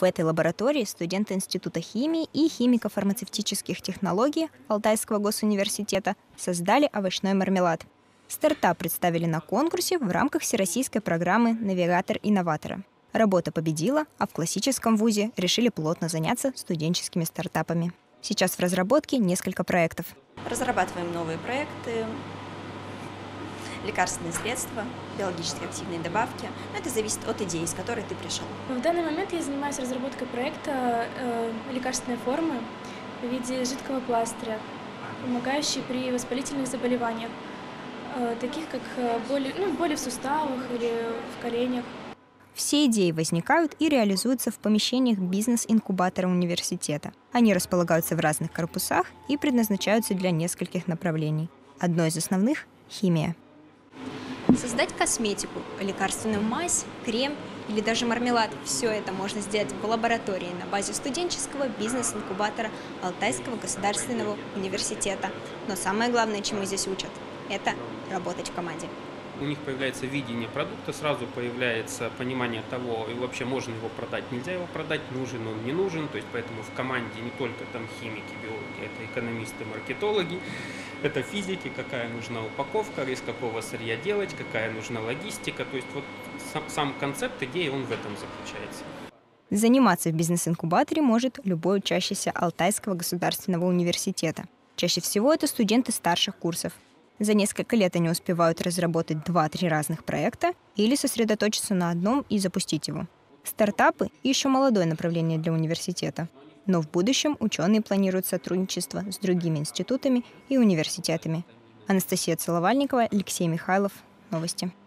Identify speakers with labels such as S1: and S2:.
S1: В этой лаборатории студенты Института химии и химико-фармацевтических технологий Алтайского госуниверситета создали овощной мармелад. Стартап представили на конкурсе в рамках всероссийской программы «Навигатор инноватора». Работа победила, а в классическом вузе решили плотно заняться студенческими стартапами. Сейчас в разработке несколько проектов.
S2: Разрабатываем новые проекты, лекарственные средства, биологически активные добавки. Но это зависит от идеи, с которой ты пришел.
S3: В данный момент я занимаюсь разработкой проекта лекарственной формы в виде жидкого пластыря, помогающей при воспалительных заболеваниях, таких как боли в суставах или в коленях.
S1: Все идеи возникают и реализуются в помещениях бизнес-инкубатора университета. Они располагаются в разных корпусах и предназначаются для нескольких направлений. Одно из основных – химия.
S2: Создать косметику, лекарственную мазь, крем или даже мармелад – все это можно сделать в лаборатории на базе студенческого бизнес-инкубатора Алтайского государственного университета. Но самое главное, чему здесь учат – это работать в команде.
S4: У них появляется видение продукта, сразу появляется понимание того, и вообще можно его продать, нельзя его продать, нужен он, не нужен. То есть поэтому в команде не только там химики, биологи, это экономисты, маркетологи, это физики, какая нужна упаковка, из какого сырья делать, какая нужна логистика. То есть вот сам концепт идеи, он в этом заключается.
S1: Заниматься в бизнес-инкубаторе может любой учащийся Алтайского государственного университета. Чаще всего это студенты старших курсов. За несколько лет они успевают разработать 2-3 разных проекта или сосредоточиться на одном и запустить его. Стартапы – еще молодое направление для университета. Но в будущем ученые планируют сотрудничество с другими институтами и университетами. Анастасия Целовальникова, Алексей Михайлов. Новости.